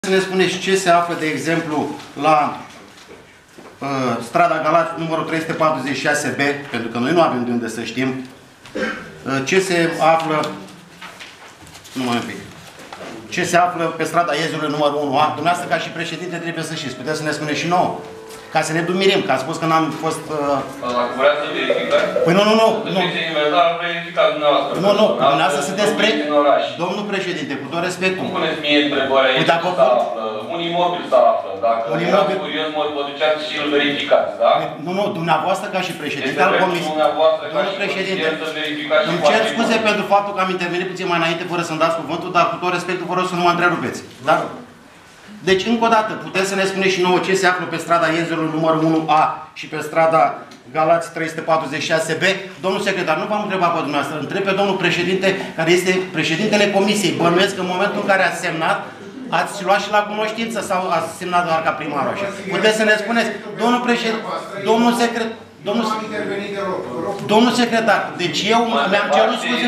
Să ne spuneți ce se află, de exemplu, la strada Galați, numărul 346B, pentru că noi nu avem de unde să știm, ce se află, numai un pic, ce se află pe strada Ieziului numărul 1A. Dumneavoastră, ca și președinte, trebuie să știți. Puteți să ne spuneți și nouă. Ca să ne dumirim, că a spus că n-am fost... Dacă vrea să verificați? Păi nu. Nu, dumneavoastră sunteți domnul președinte, cu tot respectul. Nu puneți mie întrebarea aici se află. Un imobil se află. Dacă erați curios, mă duceați și îl verificați, da? Nu, dumneavoastră ca și președinte al comisiei. Domnul președinte, îmi cer scuze pentru faptul că am intervenit puțin mai înainte fără să-mi dați cuvântul, dar cu tot respectul vă rog să nu mă întrerupeți. Da? Deci, încă o dată, puteți să ne spuneți și nouă ce se află pe strada Ieziului numărul 1A și pe strada Galați 346B. Domnul secretar, nu v-am întrebat pe dumneavoastră, întreb pe domnul președinte, care este președintele comisiei. Bănuiesc că în momentul în care ați semnat, ați luat și la cunoștință sau ați semnat doar ca primarul așa? Puteți să ne spuneți, domnul președinte, domnul secretar, domnul secretar, deci eu mi-am cerut scuze.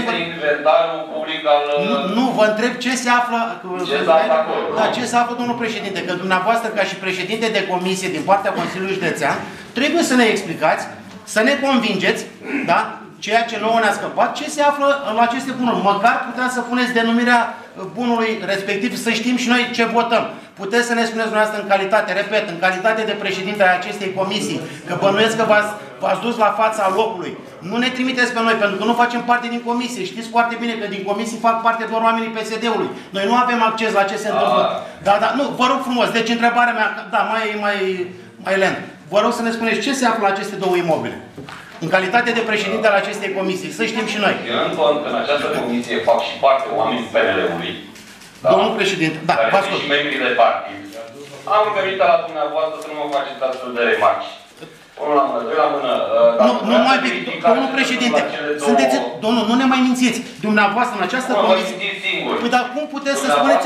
Nu, vă întreb ce se află. Da, ce se află, domnul președinte? Că dumneavoastră, ca și președinte de comisie din partea Consiliului Județean, trebuie să ne explicați, să ne convingeți, da? Ceea ce nouă ne-a scăpat, ce se află la aceste bunuri. Măcar puteți să puneți denumirea bunului respectiv, să știm și noi ce votăm. Puteți să ne spuneți dumneavoastră în calitate, repet, în calitate de președinte a acestei comisii, că bănuiesc că v-ați dus la fața locului. Nu ne trimiteți pe noi, pentru că nu facem parte din comisie. Știți foarte bine că din comisii fac parte doar oamenii PSD-ului. Noi nu avem acces la ce se întâmplă. Da, nu, vă rog frumos. Deci întrebarea mea, da, mai lent. Vă rog să ne spuneți ce se află la aceste două imobile. În calitate de președinte al acestei comisii, să știm și noi. Eu în cont că în această comisie fac și parte oamenii PNL-ului. Da? Domnul președinte, da, vă ascult. Și membrii de partid. Am venit la dumneavoastră să nu mă faceți astfel de remarci. Unul la mână, doi la mână. Nu mai domnul președinte, sunteți, domnul, nu ne mai mințiți. Dumneavoastră în această comisie. Păi dar cum puteți să spuneți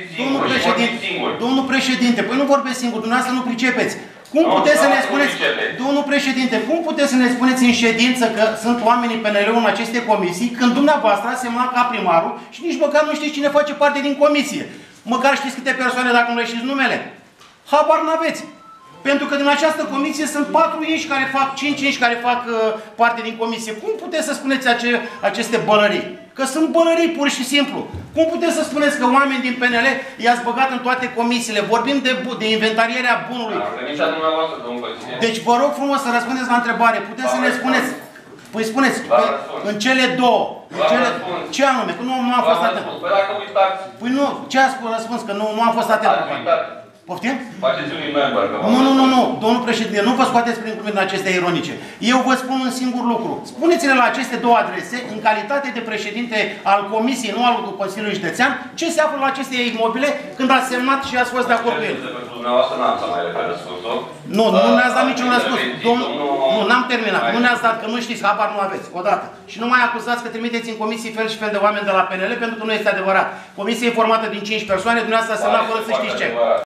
domnul președinte, păi nu vorbesc singur, dumneavoastră nu pricepeți. Cum puteți să ne spuneți, domnul președinte, cum puteți să ne spuneți în ședință că sunt oamenii PNL-ul în aceste comisii, când dumneavoastră ați semnat ca primarul și nici măcar nu știți cine face parte din comisie? Măcar știți câte persoane dacă nu le știți numele? Habar n-aveți. Pentru că din această comisie sunt 4 inși care fac, 5 inși care fac parte din comisie. Cum puteți să spuneți aceste bălării? Că sunt bălării pur și simplu. Cum puteți să spuneți că oameni din PNL i-ați băgat în toate comisiile? Vorbim de inventarierea bunului. Deci vă rog frumos să răspundeți la întrebare. Puteți să ne spuneți. Păi spuneți, în cele două. Ce anume? Că nu am fost atent. Păi nu, ce ați răspuns? Că nu am fost atent. Poftim? Faceți unii member. Nu, domnul președinte, nu vă scoateți prin cuvinte acestea ironice. Eu vă spun un singur lucru. Spuneți-ne la aceste două adrese, în calitate de președinte al comisiei, nu al Consiliului Județean, ce se află la aceste imobile când ați semnat și ați fost de acord cu ele. Dumneavoastră n-am să mai refer răspunsul. Nu ne-ați dat niciun răspuns. Nu, n-am terminat. Nu ne-ați dat, că nu știți, habar nu aveți. Odată. Și nu mai acuzați că trimiteți în comisii fel și fel de oameni de la PNL, pentru că nu este adevărat. Comisia e formată din 5 persoane, dumneavoastră a semnat fără să știți ce.